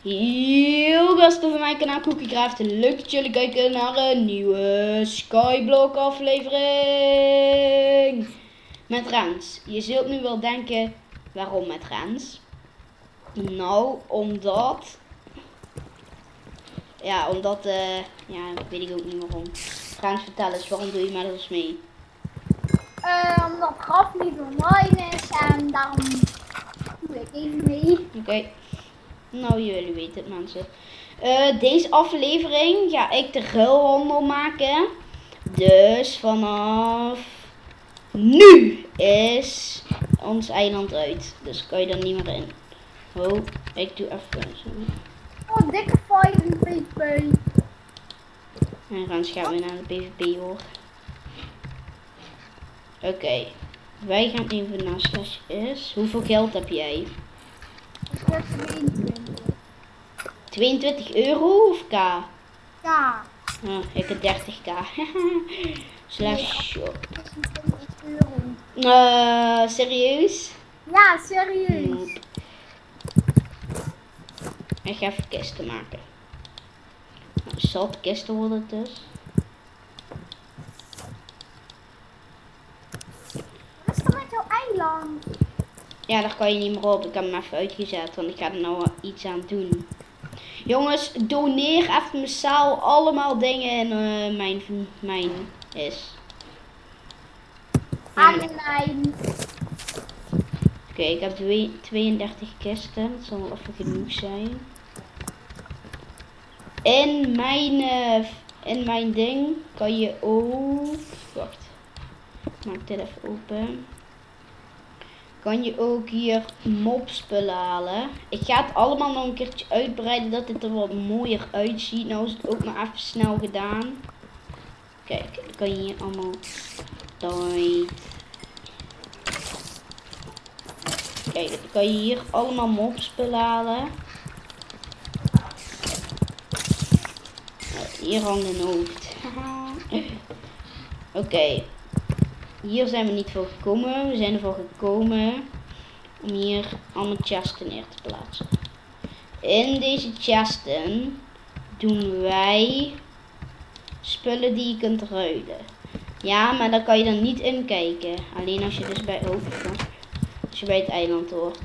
Heel gasten van mijn kanaal Cookiecraft. Leuk dat jullie kijken naar een nieuwe Skyblock aflevering. Met Rens. Je zult nu wel denken, waarom met Rens? Nou, omdat... Ja, weet ik ook niet waarom. Rens, vertel eens, waarom doe je met ons mee? Omdat Graf niet online is en daarom doe ik even mee. Oké. Nou, jullie weten het, mensen. Deze aflevering ga ik de ruilhandel maken. Dus vanaf nu is ons eiland uit. Dus kan je er niet meer in. Oh, ik doe even zo. Oh, dikke fight in PvP. En dan gaan we naar de PvP hoor. Oké. Wij gaan even naar slash is. Hoeveel geld heb jij? Ik heb 22. 22 euro of k? Ja. Oh, ik heb 30k. Slash shop. 26 euro. Serieus? Ja, serieus. Nope. Ik ga even kisten maken. Nou, zat kisten worden het dus. Wat is er met jouw eiland? Ja, daar kan je niet meer op. Ik heb hem even uitgezet, want ik ga er nou wel iets aan doen. Jongens, doneer even massaal allemaal dingen in mijn is. Aanlijn. Oké, ik heb 32 kisten. Dat zal wel even genoeg zijn. In mijn ding kan je ook... Wacht. Ik maak dit even open. Kan je ook hier mobspullen halen. Ik ga het allemaal nog een keertje uitbreiden dat het er wat mooier uitziet. Nou is het ook maar even snel gedaan. Kijk, dan kan je hier allemaal... Kijk, dan kan je hier allemaal mobspullen halen. Hier hangt een hoofd. Oké. Hier zijn we niet voor gekomen. We zijn ervoor gekomen om hier allemaal chesten neer te plaatsen. In deze chesten doen wij spullen die je kunt ruilen. Ja, maar daar kan je dan niet in kijken. Alleen als je dus als je bij het eiland hoort.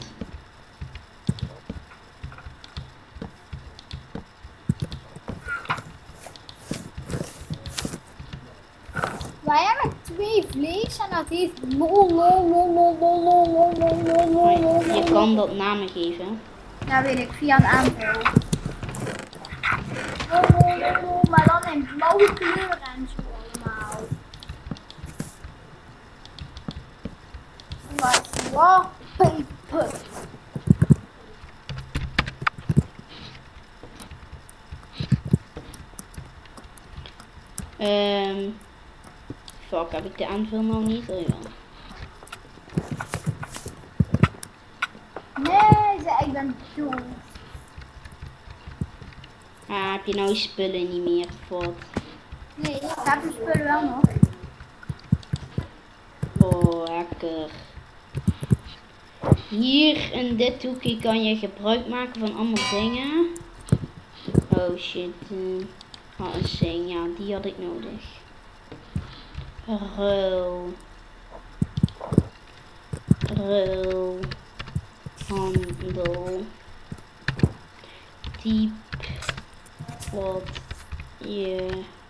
Wij hebben 2 vlees en dat heet Je kan dat namen geven. Ja, weet ik, via een aanvul. Maar dan in blauwe kleur en zo allemaal. Wallpaper. Fuck, heb ik de aanvul nou niet? Oh ja. Nee, ik ben dood. Ah, heb je nou je spullen niet meer? Wat? Nee, ik heb de spullen wel nog. Oh, lekker. Hier in dit hoekje kan je gebruik maken van allemaal dingen. Oh shit. Een zing, ja, die had ik nodig. Ruil. Handel. Typ wat je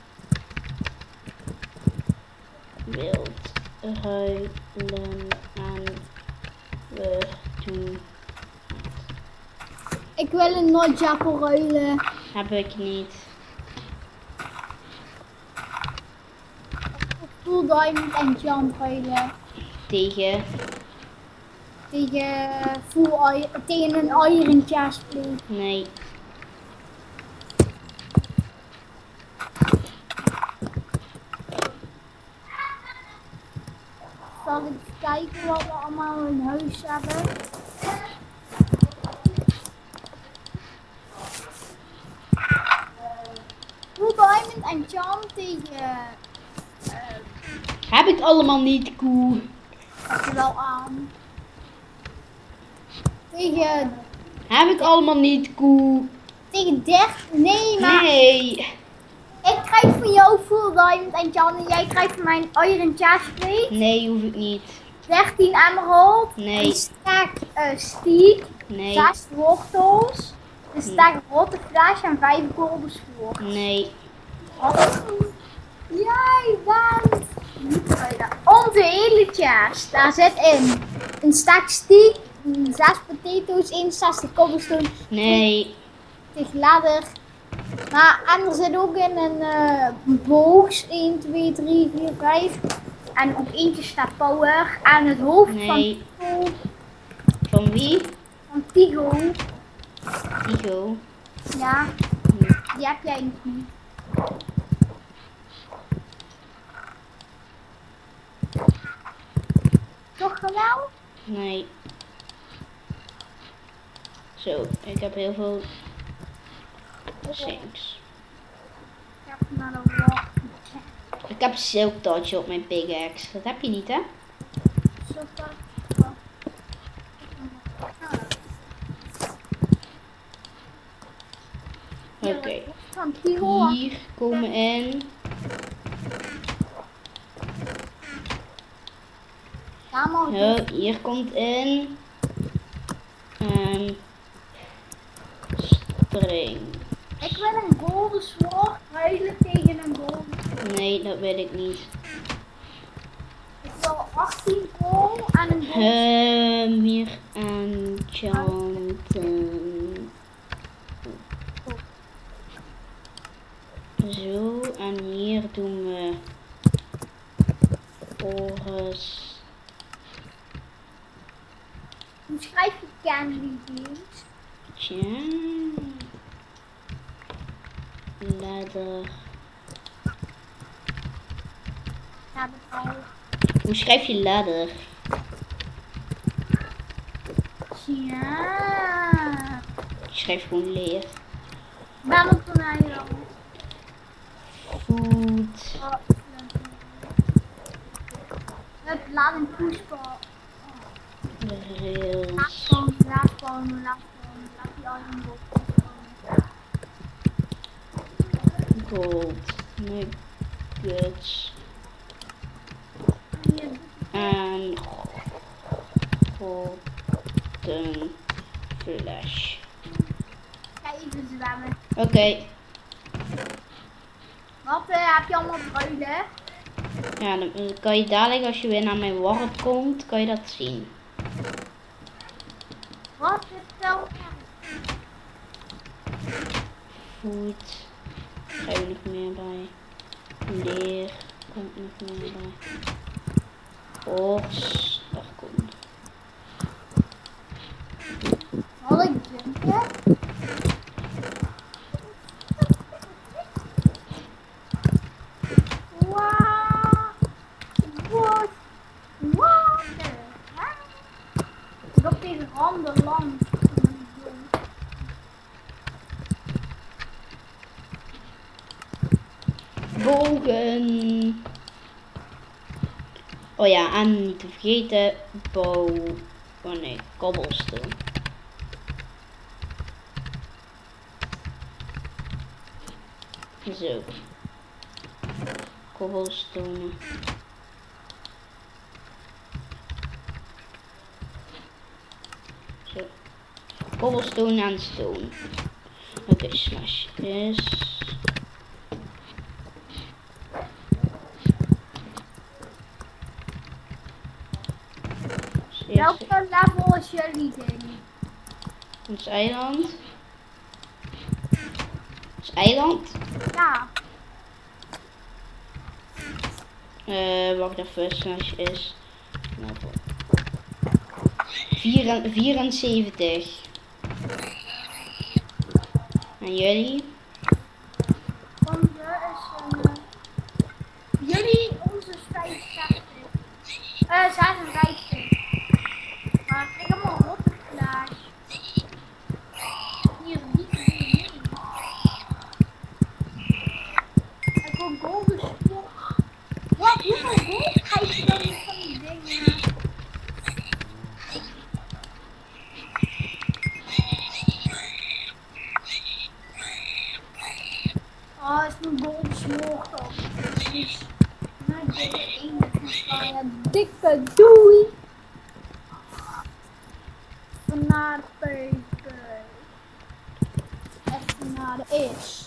wilt ruilen en we doen. Ik wil een Noordjappel ruilen. Heb ik niet. Full diamond en jump ruilen. Tegen. Tegen een iron chestplate. Nee. Zal ik eens kijken wat we allemaal in huis hebben. Full diamond en jump tegen... Heb ik allemaal niet, koe. Heb je wel aan. Tegen Heb ik allemaal niet, koe. tegen 30. Nee, maar Nee. ik krijg van jou full diamond en Jan, jij krijgt van mijn iron chestplate. Nee, hoef ik niet. 13 emerald. Nee. Een stack stiek. Nee. 6 wortels. Een stack rotte flash en 5 golden sword. Nee. Jij bent onze hele chest. Daar zit in een stack stiek, 6 potatoes, 61 cobblestone, Nee. 20 ladder. Maar en er zit ook in een boog 1, 2, 3, 4, 5. En op eentje staat power. En het hoofd Nee. van Tigo. Van wie? Van Tigo. Tigo. Ja, die heb jij nog niet. Toch wel? Nee. Zo, ik heb heel veel sinks. Ik heb naar de wall. Ik heb silk touch op mijn pickaxe. Dat heb je niet, hè? Zo dat. Oké. Van Tigo. Hier komen in. Ja, maar Zo, hier komt in. String. ik wil een golden sword ruilen tegen een golden. Nee, dat weet ik niet. Ik wil 18 kool en een golden. Hier enchanten. Zo, en hier doen we Horus. Hoe schrijf je candy beans? Tja. Ladder. Ja, dat al. Hoe schrijf je ladder? Ja. Ik schrijf gewoon leer. Ben op een eiland. Food. Het laat een pushbal. Rails. Laat die eiland op. Gold. Nuggets. Hier, En golden flash. ga even zwemmen. Oké. Wat heb je allemaal bruilen? Ja, dan kan je dadelijk als je weer naar mijn warp komt, kan je dat zien. Wat is wel? Food. Ga je nog meer bij. Leer. Komt nog meer bij. Horse. Daar komt. Zal ik jumpen? Wow. Wat? Wat? Ik heb deze handen lang. Bogen. Oh ja, en niet te vergeten, bow. Oh nee, cobblestone. Zo. Cobblestone. Zo. Cobblestone en stone. Oké, slash is. Welke level is jullie ding? Ons eiland. Ons eiland. Ja. Wacht even, slash is. Level 74. En jullie? Onze is een. Jullie, onze is 55. 56. Maar ik heb een rotte flash. Hier niet meer. Ik wil golden sword. Wat? Hoeveel gold krijg je dan niet van die dingen? Oh, is mijn goal gesmoord op. Dus, naar de ene gaan. Ja, dikke doei. Even naar PP. Even naar de is.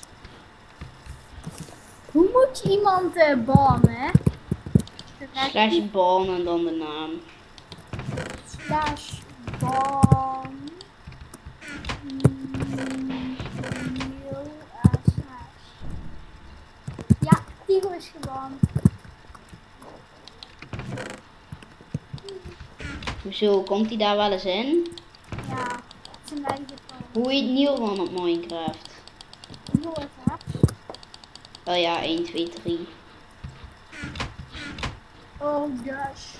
Hoe moet je iemand bannen? Slash ban en dan de naam. Slash ban. Ja, Tigo is geband. Hoezo, komt hij daar wel eens in? Ja, zijn eigen Hoe heet Nielman op Minecraft? Heel erg. Oh ja, 1, 2, 3. Oh, gosh.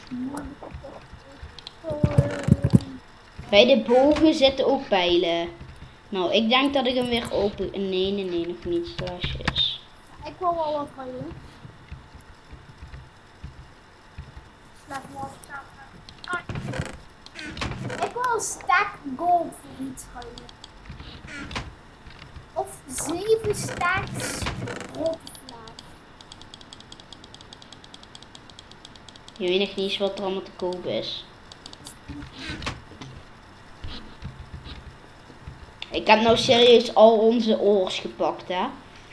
Bij de bogen zitten ook pijlen. Nou, ik denk dat ik hem weer open... Nee, nog niet. Slashes. Ik wil wel wat gooien. Slash wat. Ik wil een stack gold voor iets gooien. Of 7 stacks rockvlaag. Je weet nog niet eens wat er allemaal te koop is. Ik heb nou serieus al onze oors gepakt, hè.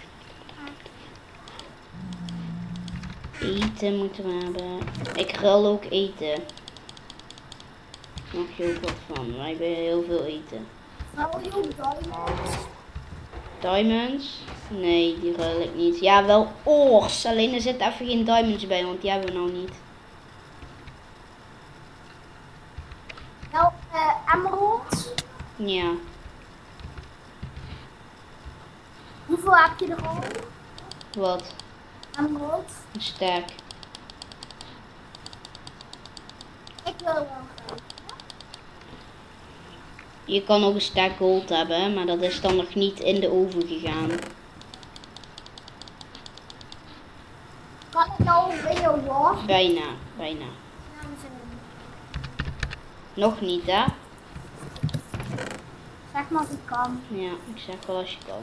Eten moeten we hebben. Ik ruil ook eten. Mag je ook wat van. Wij hebben heel veel eten. Nou, je ook diamonds. Diamonds? Nee, die ruil ik niet. Ja, wel oors. Alleen er zitten even geen diamonds bij, want die hebben we nou niet. Nou, emeralds. Ja. Hoeveel heb je er al? Wat? Emeralds. Een stack. Ik wil wel graag. Je kan ook een stack gold hebben, maar dat is dan nog niet in de oven gegaan. Kan ik nou bij je war? Bijna. Ja, we zijn er niet. Nog niet, hè? Zeg maar als ik kan. Ja, ik zeg wel als je kan.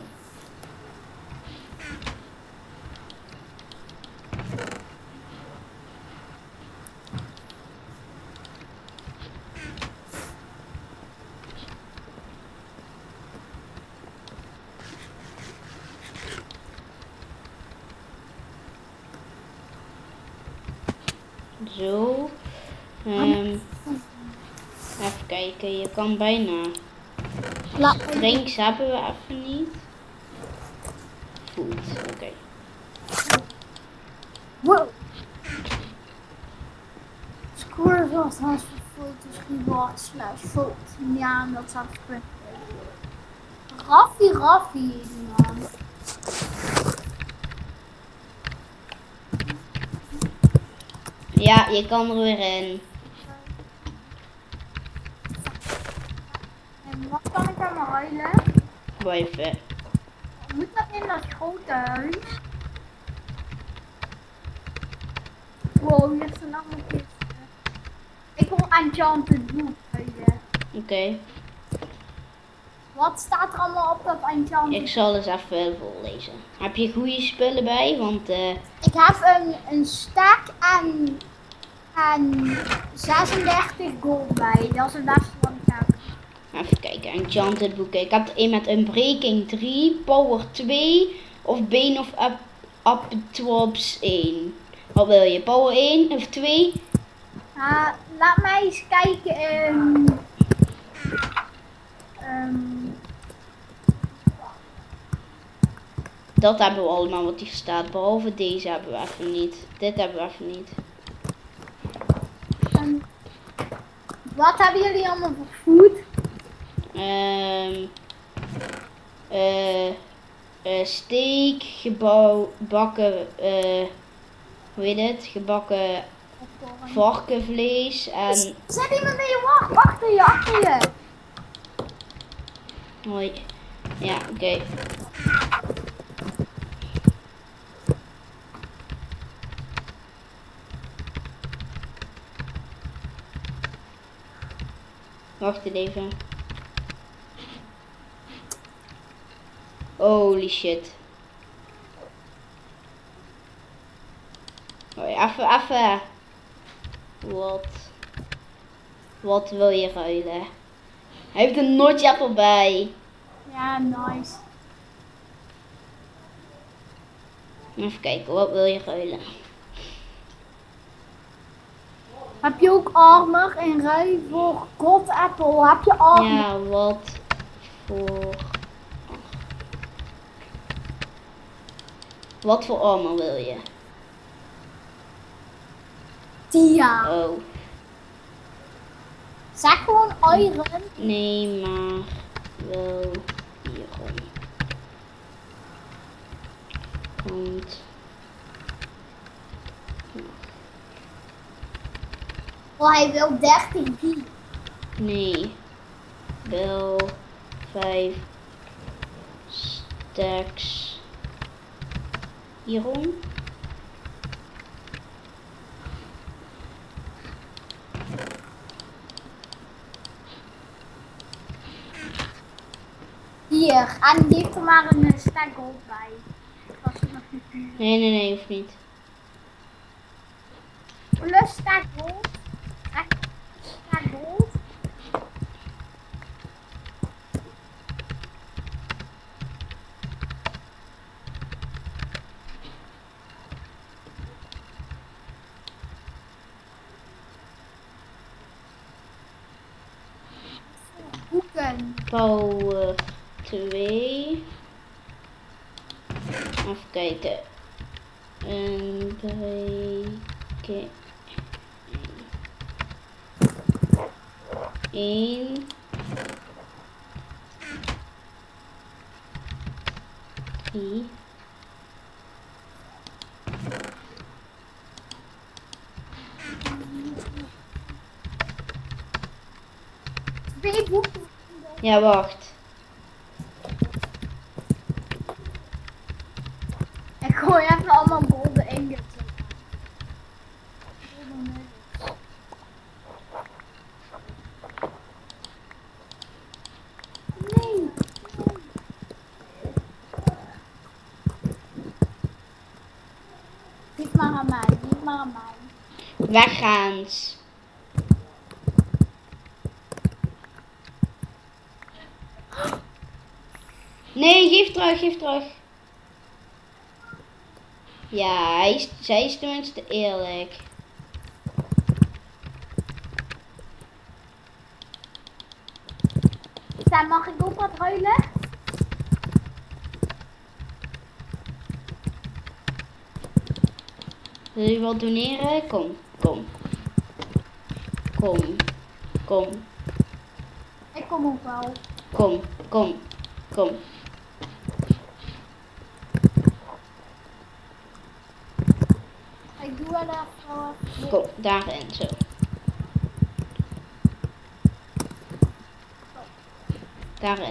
Zo. Even kijken, je kan bijna. Drinks hebben we even niet. Food, oké. Wow. Score was hans voor foto's reward slash foto. Ja, dat zou ik kunnen. Raffi, man. Ja, je kan er weer in. En wat kan ik aan mijn huilen? Blijven. Moet dat in dat grote huis? Wow, hier is een andere kist. Ik wil enchanted book huilen. Oké. Wat staat er allemaal op dat enchanted? Ik zal eens even voorlezen. Heb je goede spullen bij? Want Ik heb een stack en 36 gold bij. Dat is het beste wat ik heb. even kijken, enchanted boeken. Ik heb er een met Unbreaking 3, Power 2 of Bane of Aptrops 1. Wat wil je? Power 1 of 2? Laat mij eens kijken. Dat hebben we allemaal wat hier staat. Behalve deze hebben we even niet. Dit hebben we even niet. Wat hebben jullie allemaal voor food? Steak, gebakken, hoe heet het? Gebakken varkenvlees en... Zet iemand in je wacht, achter je. Hoi. Ja, oké. Wacht even. Holy shit. Oh ja, even. Wat wil je ruilen? Hij heeft een nootjappel bij. Ja, nice. Even kijken, wat wil je ruilen? Heb je ook armor in ruil voor God Apple? Heb je armor? Ja, wat voor... Wat voor armor wil je? Tia. Oh, Zeg gewoon iron. nee, maar wel hierom. Want... Oh, hij wil 30 die. Nee, wel 5 stacks hierom. Hier, en geef er maar een stack gold bij. Als het nog niet duur. Nee, hoeft niet. Plus stack gold. Echt stack gold. Boeken. Power 2. Even kijken. En breken. 1. 3. Twee boeken. Ja, wacht. Ik gooi even allemaal golden ingots. Nee. Geef maar aan mij, geef maar aan mij. Weggaans. Nee, geef terug. Ja, zij is tenminste eerlijk. Sam, mag ik ook wat ruilen? Wil je wat doneren? Kom. Ik kom ook wel. Kom. Ik doe wel even. Kom, daarin, zo. Daarin.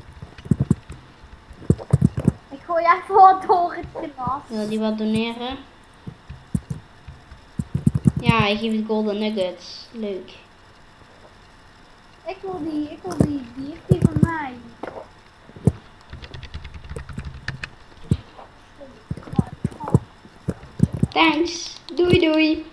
Ik gooi even wat door het glas. Wil die wat doneren? Ja, hij geeft golden nuggets. Leuk. Ik wil die heeft die van mij. Thanks. Doei.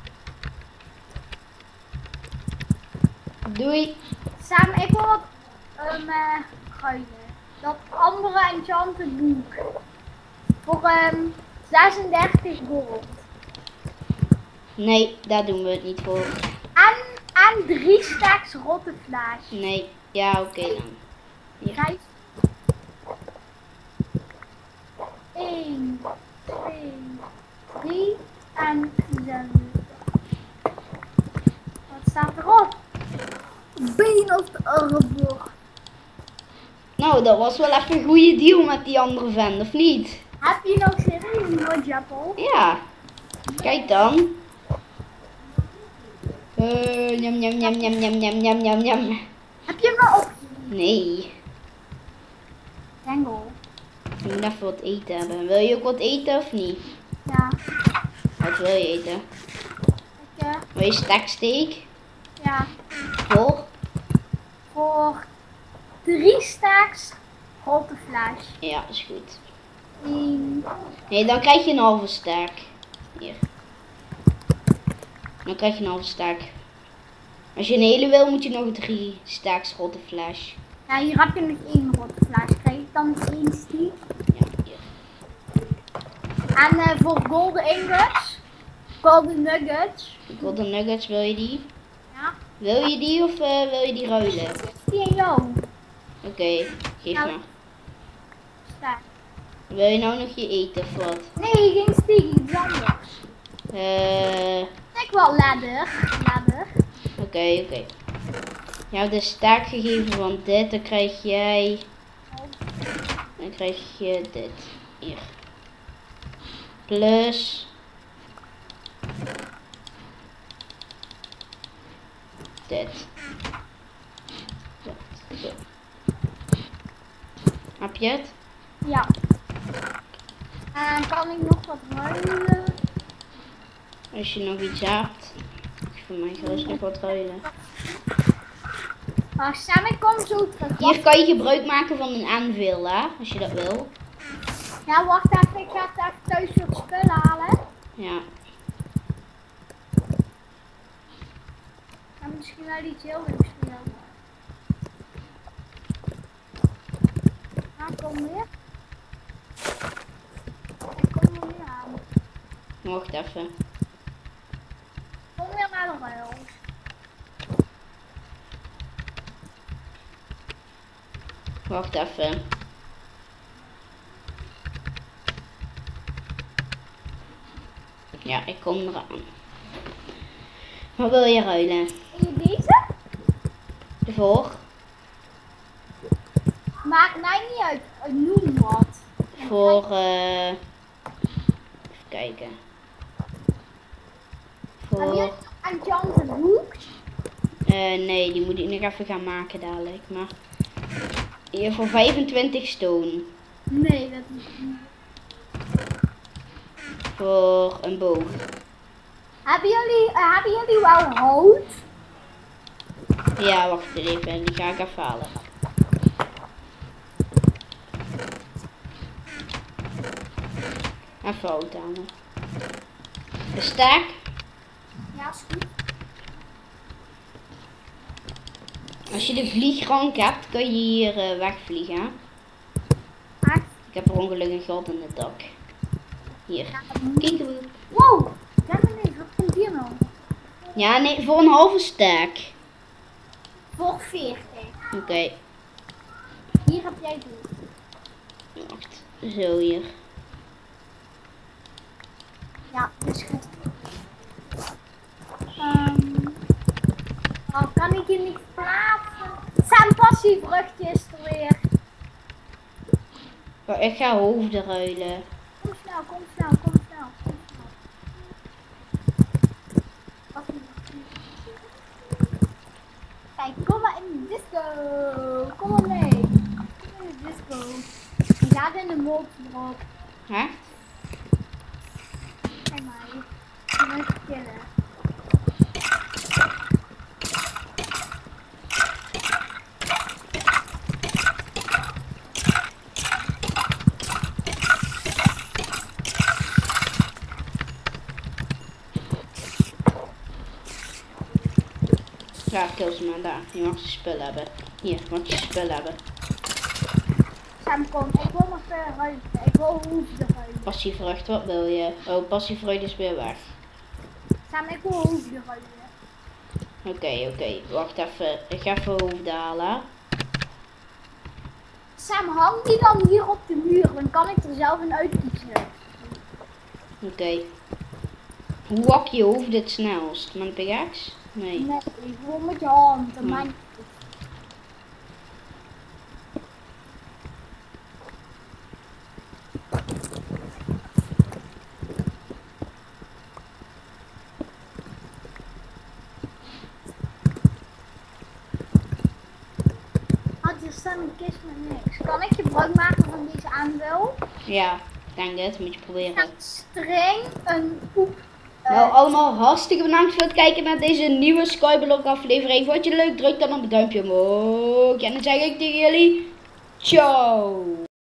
Doei. Sam, ik wil wat ruilen. Dat andere enchanted boek. Voor 36 gold. Nee, daar doen we het niet voor. En 3 stacks rotte flash. Nee. Ja, oké dan. Hier. Kijk. 1, 2, 3 en 7. Wat staat erop? Been of the arbor. Nou, dat was wel even een goede deal met die andere vent, of niet? Heb je nog zin in een Noordjappel? Ja. Kijk dan. Njam. Heb je hem nou op? Nee. Tangle. Ik moet even wat eten hebben. Wil je ook wat eten of niet? Ja. Wat wil je eten? Ik, Wil je steksteak? ja. Voor 3 stacks rotte flash. Ja, is goed. 1. Nee, dan krijg je een halve stack. Hier. Dan krijg je een halve staak. Als je een hele wil, moet je nog 3 staaks rotte flash. Ja, hier heb je nog 1 rotte flash. Krijg ik dan 1 stiek? Ja, hier. En voor golden ingots, golden nuggets. Golden nuggets, wil je die? Ja. Wil je die of wil je die ruilen? Die en jou. Oké, geef Nou. maar. Sta. Wil je nou nog je eten of wat? Nee, geen stiek, iets anders. Oké. Ik wel ladder. Oké. Je hebt de staak gegeven van dit, dan krijg jij... Dan krijg je dit. Hier. Plus... dit. Zo. Heb je het? Ja. En kan ik nog wat ruilen? Als je nog iets hebt. Voor mij gerust nog wat ruilen. Maar Sam, ik kom zo terug. Hier kan je gebruik maken van een aanveel, hè? Als je dat wil. Ja, wacht even. Ik ga even thuis wat spullen halen. Ja. En misschien wel iets heel leuks voor jou. Nou, kom weer. Ik kom er weer aan. Wacht even. Kom weer naar de ruil. Wacht even. Ja, ik kom eraan. Wat wil je ruilen? En je deze? Voor? Maakt mij niet uit. Noem wat. Voor, even kijken. Heb je Voor, een Enchanted Hook? nee, die moet ik nog even gaan maken dadelijk. Maar hier voor 25 stone. Nee, dat is niet. Voor een boog. Hebben jullie wel hout? Ja, wacht even, die ga ik even halen. Even hout halen. De staak. Ja, is goed. Als je de vliegrank hebt, kun je hier wegvliegen. Hè? Echt? Ik heb per ongeluk een gat in het dak. Hier. Kijk. Wow, kijk maar eens, wat komt hier nou? Ja, nee, voor een halve staak. Voor 40. Oké. Hier heb jij het. Wacht. Zo hier. Ja, dat is goed. Oh, kan ik je niet plaatsen? Zijn passievruchtje is er weer. Maar ik ga hoofden ruilen. Kom snel. Kijk, kom maar in de disco. Kom maar mee. Kom in de disco. Je gaat in de mond erop. Hè? Kijk maar. Je moet chillen. Ja, kill ze maar daar. Je mag ze spul hebben. Hier, mag je spul hebben. Sam, kom. Ik wil nog ruilen. Ik wil hoefde ruilen. Passievrucht, wat wil je? Oh, passievrucht is weer weg. Sam, ik wil hoefde ruilen. Oké. Wacht even. Ik ga even hoofden halen. Sam, hang die dan hier op de muur. Dan kan ik er zelf een uitkiezen. Oké. Hoe hak je hoofd het snelst? Met een pickaxe? Nee. Nee, gewoon met je hand. Dat maakt niet uit. Er staat een kist met niks. Kan ik gebruik maken van deze aanvul? Ja, ik denk dit. Moet je proberen. Streng een poep. Nou, allemaal hartstikke bedankt voor het kijken naar deze nieuwe Skyblock aflevering. Vond je het leuk? Druk dan op het duimpje omhoog. En dan zeg ik tegen jullie, ciao.